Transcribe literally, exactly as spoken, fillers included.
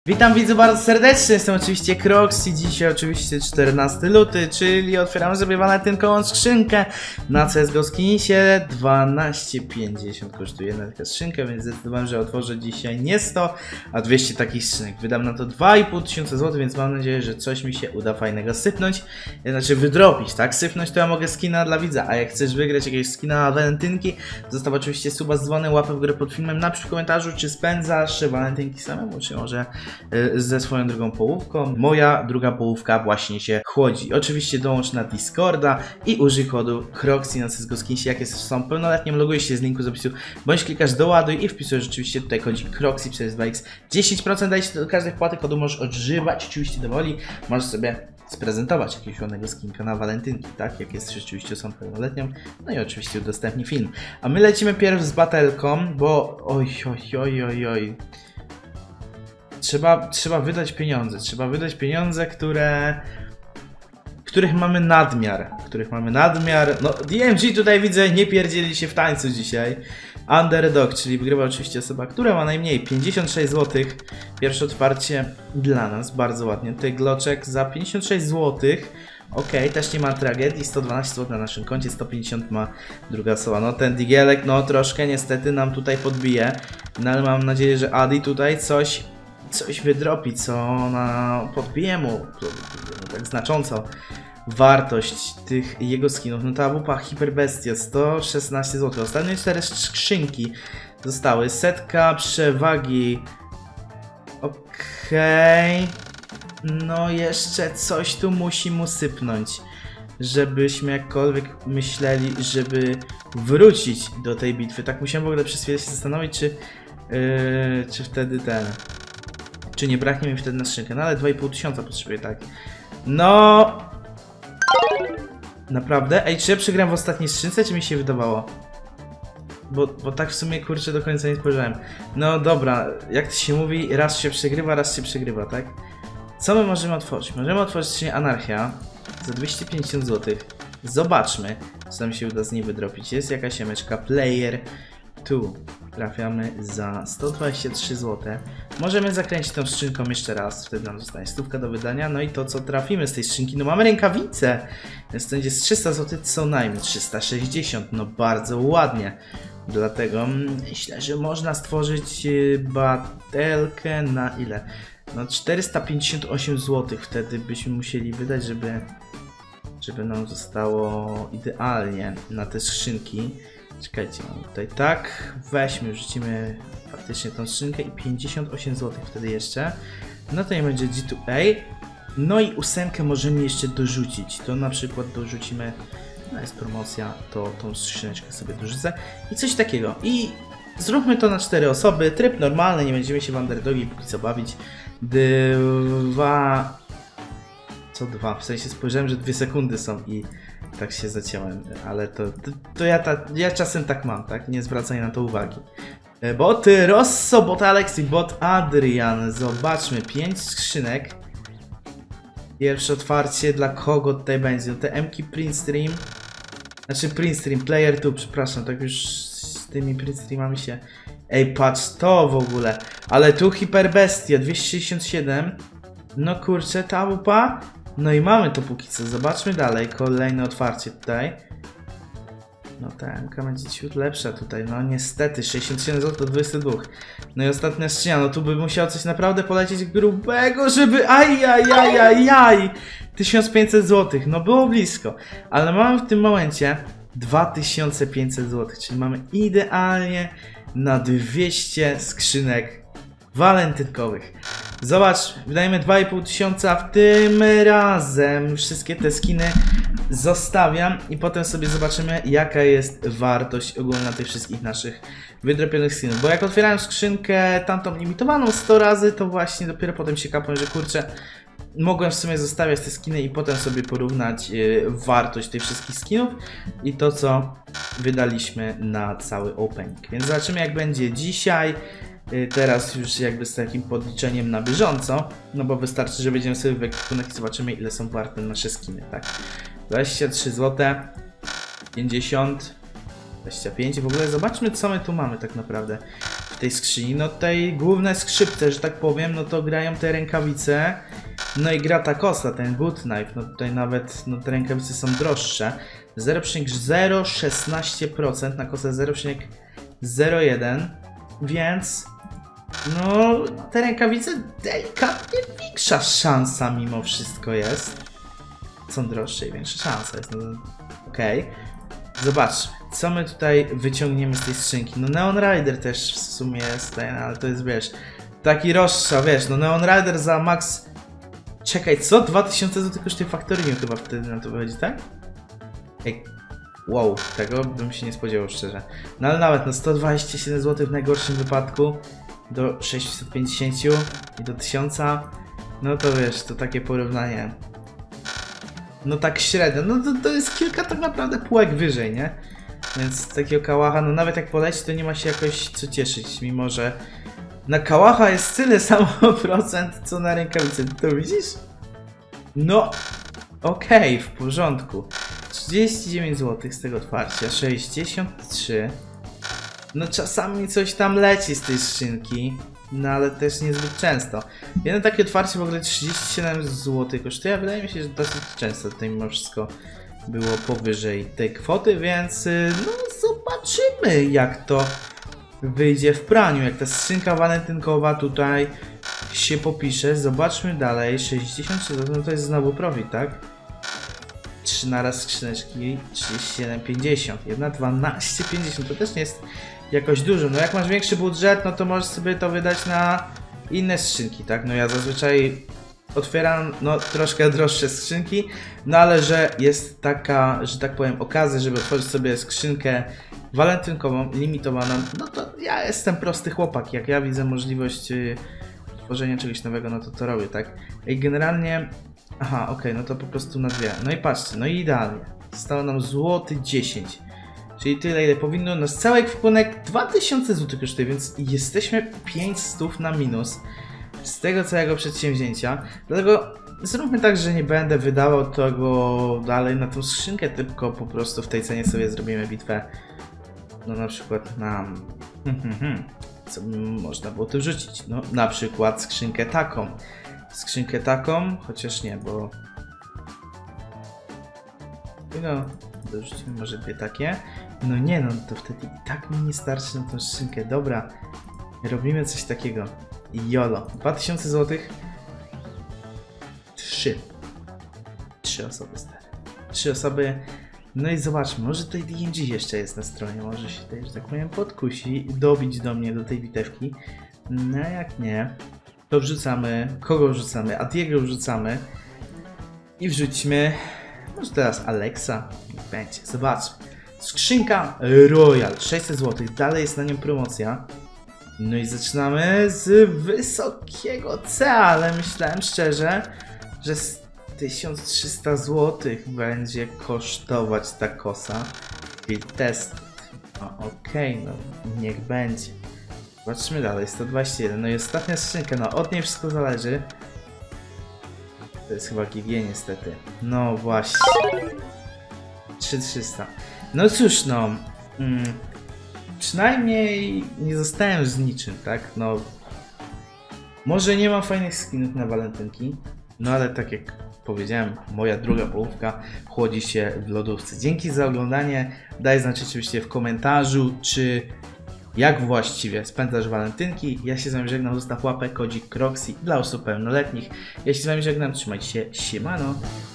Witam widzów bardzo serdecznie, jestem oczywiście Krox i dzisiaj oczywiście czternasty luty, czyli otwieramy sobie walentynkową skrzynkę na C S G O Skinisie. Dwanaście pięćdziesiąt kosztuje jedna taka skrzynka, więc zdecydowałem, że otworzę dzisiaj nie sto, a dwieście takich skrzynek. Wydam na to dwa i pół tysiąca złotych, więc mam nadzieję, że coś mi się uda fajnego sypnąć, znaczy wydropić, tak? Sypnąć to ja mogę skina dla widza, a jak chcesz wygrać jakiegoś skina na walentynki, zostaw oczywiście suba z dzwonem, łapę w górę pod filmem, napisz w komentarzu, czy spędzasz walentynki samemu, czy może ze swoją drugą połówką. Moja druga połówka właśnie się chłodzi. Oczywiście dołącz na Discorda i użyj kodu Kroxy na C S G O Skinisie. Jak jesteś osobą pełnoletnią, logujesz się z linku z opisu, bądź klikasz doładuj i wpisujesz rzeczywiście tutaj kodzik Kroxy przez dwa X. dziesięć procent daje się do każdej wpłaty, kodu możesz odżywać oczywiście dowoli. Możesz sobie sprezentować jakiegoś ładnego skinka na walentynki, tak? Jak jesteś rzeczywiście osobą pełnoletnią. No i oczywiście udostępnij film. A my lecimy pierw z batelką, bo oj, oj, oj, oj, oj. Trzeba, trzeba wydać pieniądze, trzeba wydać pieniądze, które, których mamy nadmiar, których mamy nadmiar, no D M G tutaj widzę nie pierdzieli się w tańcu dzisiaj. Underdog, czyli wygrywa oczywiście osoba, która ma najmniej pięćdziesiąt sześć złotych, pierwsze otwarcie dla nas, bardzo ładnie, tutaj gloczek za pięćdziesiąt sześć złotych. Ok, też nie ma tragedii, sto dwanaście złotych na naszym koncie, sto pięćdziesiąt ma druga osoba. No ten digielek no troszkę niestety nam tutaj podbije, no ale mam nadzieję, że Adi tutaj coś... coś wydropi, co na podbije mu tak znacząco wartość tych jego skinów. No ta wupa Hiperbestia sto szesnaście złotych. Ostatnie cztery skrzynki zostały. Setka przewagi. Okej. Okay. No jeszcze coś tu musi mu sypnąć, żebyśmy jakkolwiek myśleli, żeby wrócić do tej bitwy. Tak musiałem w ogóle przez chwilę się zastanowić, czy, yy, czy wtedy ten... czy nie braknie mi wtedy na skrzynkę, no ale dwa i pół tysiąca potrzebuję, tak. No... Naprawdę? Ej, czy ja przegram w ostatniej skrzynce, czy mi się wydawało? Bo, bo tak w sumie, kurczę, do końca nie spojrzałem. No dobra, jak to się mówi, raz się przegrywa, raz się przegrywa, tak? Co my możemy otworzyć? Możemy otworzyć skrzynię Anarchia za dwieście pięćdziesiąt złotych. Zobaczmy, co nam się uda z niej wydropić. Jest jakaś jameczka Player tu. Trafiamy za sto dwadzieścia trzy złote. Możemy zakręcić tą skrzynką jeszcze raz, wtedy nam zostanie stówka do wydania. No i to, co trafimy z tej skrzynki, no mamy rękawice, więc to będzie z trzysta złotych co najmniej, trzysta sześćdziesiąt, no bardzo ładnie. Dlatego myślę, że można stworzyć batelkę na ile? No czterysta pięćdziesiąt osiem złotych wtedy byśmy musieli wydać, żeby, żeby nam zostało idealnie na te skrzynki. Czekajcie, mamy tutaj tak, weźmy, wrzucimy faktycznie tą skrzynkę i pięćdziesiąt osiem złotych wtedy jeszcze. No to nie będzie G dwa A. No i ósemkę możemy jeszcze dorzucić, to na przykład dorzucimy, no jest promocja, to tą skrzyneczkę sobie dorzucę i coś takiego. I zróbmy to na cztery osoby, tryb normalny, nie będziemy się w underdogi póki co bawić. Dwa... Co dwa? W sensie spojrzałem, że dwie sekundy są i tak się zaciąłem, ale to, to, to ja, ta, ja czasem tak mam, tak? Nie zwracaj na to uwagi. Bot Rosso, bot Alex i bot Adrian. Zobaczmy, pięć skrzynek. Pierwsze otwarcie dla kogo tutaj będzie? Te M-ki Print Stream. Znaczy Print Stream, Player tu, przepraszam, tak już z tymi Print Streamami się... Ej, patrz to w ogóle. Ale tu Hiperbestia, dwieście sześćdziesiąt siedem. No kurczę, ta wupa. No i mamy to póki co. Zobaczmy dalej. Kolejne otwarcie tutaj. No ta M K będzie ciut lepsza tutaj. No niestety, sześćdziesiąt siedem złotych do dwudziestu dwóch. No i ostatnia skrzynia. No tu by musiało coś naprawdę polecieć grubego, żeby... Ajajajajaj! tysiąc pięćset złotych. No było blisko. Ale mamy w tym momencie dwa tysiące pięćset złotych. Czyli mamy idealnie na dwieście skrzynek walentynkowych. Zobacz, wydajemy dwa i pół tysiąca, w tym razem wszystkie te skiny zostawiam i potem sobie zobaczymy, jaka jest wartość ogólna tych wszystkich naszych wydropionych skinów. Bo jak otwierałem skrzynkę tamtą limitowaną sto razy, to właśnie dopiero potem się kapłem, że kurczę, mogłem w sumie zostawiać te skiny i potem sobie porównać yy, wartość tych wszystkich skinów i to, co wydaliśmy na cały opening. Więc zobaczymy, jak będzie dzisiaj. Teraz już jakby z takim podliczeniem na bieżąco, no bo wystarczy, że będziemy sobie w ekwipunek i zobaczymy, ile są warte nasze skiny, tak? dwadzieścia trzy złote, pięćdziesiąt, dwadzieścia pięć, w ogóle zobaczmy, co my tu mamy tak naprawdę w tej skrzyni? No tej główne skrzypce, że tak powiem, no to grają te rękawice. No i gra ta kosa, ten good knife, no tutaj nawet no te rękawice są droższe. zero przecinek zero szesnaście procent na kosę zero przecinek zero jeden, więc no te rękawice delikatnie większa szansa mimo wszystko jest. Są droższe i większa szansa jest, no okej. Okay. Zobaczmy, co my tutaj wyciągniemy z tej skrzynki. No Neon Rider też w sumie jest ten, ale to jest, wiesz, taki rozstrzał, wiesz, no Neon Rider za max... Czekaj, co? dwa tysiące złotych kosztuje Factory chyba wtedy na to wychodzi, tak? Ej, wow, tego bym się nie spodziewał szczerze. No ale nawet, no sto dwadzieścia siedem złotych w najgorszym wypadku do sześćset pięćdziesiąt i do tysiąca. No to wiesz, to takie porównanie. No tak średnio, no to, to jest kilka tak naprawdę półek wyżej, nie? Więc takiego kałacha, no nawet jak poleci, to nie ma się jakoś co cieszyć, mimo że na kałacha jest tyle samo procent, co na rękawicy. Ty to widzisz? No, okej, okay, w porządku. trzydzieści dziewięć złotych z tego otwarcia, sześćdziesiąt trzy. No czasami coś tam leci z tej skrzynki, no ale też niezbyt często. Jedno takie otwarcie w ogóle trzydzieści siedem złotych kosztuje, a wydaje mi się, że dosyć często tutaj mimo wszystko było powyżej tej kwoty, więc no zobaczymy, jak to wyjdzie w praniu, jak ta skrzynka walentynkowa tutaj się popisze. Zobaczmy dalej, sześćdziesiąt trzy złotych, no to jest znowu profit, tak? trzy naraz skrzyneczki, trzydzieści siedem pięćdziesiąt, jedna dwanaście pięćdziesiąt, to też nie jest jakoś dużo. No jak masz większy budżet, no to możesz sobie to wydać na inne skrzynki, tak? No ja zazwyczaj otwieram no troszkę droższe skrzynki, no ale że jest taka, że tak powiem, okazja, żeby otworzyć sobie skrzynkę walentynkową, limitowaną, no to ja jestem prosty chłopak, jak ja widzę możliwość yy, tworzenia czegoś nowego, no to to robię, tak? I generalnie, aha, okej, okay, no to po prostu na dwie, no i patrzcie, no i idealnie, zostało nam złoty dziesięć, czyli tyle, ile powinno, no z cały ekwipunek dwa tysiące złotych kosztuje, więc jesteśmy pięćset na minus z tego całego przedsięwzięcia, dlatego zróbmy tak, że nie będę wydawał tego dalej na tą skrzynkę, tylko po prostu w tej cenie sobie zrobimy bitwę, no na przykład na... co by można było tu wrzucić? No na przykład skrzynkę taką. Skrzynkę taką, chociaż nie, bo... No, dorzucimy może dwie takie. No nie, no to wtedy i tak mi nie starczy na tą skrzynkę. Dobra, robimy coś takiego. Jolo, dwa tysiące złotych. Trzy. Trzy osoby, stare. Trzy osoby. No i zobaczmy, może tutaj D M G jeszcze jest na stronie, może się tutaj, że tak powiem, podkusi, dobić do mnie, do tej bitewki. No jak nie, to wrzucamy, kogo wrzucamy? Adiego wrzucamy i wrzućmy, może teraz Alexa, niech będzie, zobaczmy. Skrzynka Royal, sześćset złotych, dalej jest na nią promocja. No i zaczynamy z wysokiego C, ale myślałem szczerze, że z tysiąc trzysta złotych będzie kosztować ta kosa. I test. No okej, okay, no niech będzie. Zobaczmy dalej, sto dwadzieścia jeden. No i ostatnia skrzynka, no od niej wszystko zależy. To jest chyba G G niestety. No właśnie. trzy tysiące trzysta. No cóż no. Mm, przynajmniej nie zostałem z niczym, tak? No. Może nie mam fajnych skinów na walentynki. No ale tak jak powiedziałem, moja druga połówka chłodzi się w lodówce. Dzięki za oglądanie. Daj znać oczywiście w komentarzu, czy jak właściwie spędzasz walentynki. Ja się z wami żegnam, zostaw łapę, kodzik Croxy dla osób pełnoletnich. Ja się z wami żegnam, trzymajcie się, siemano.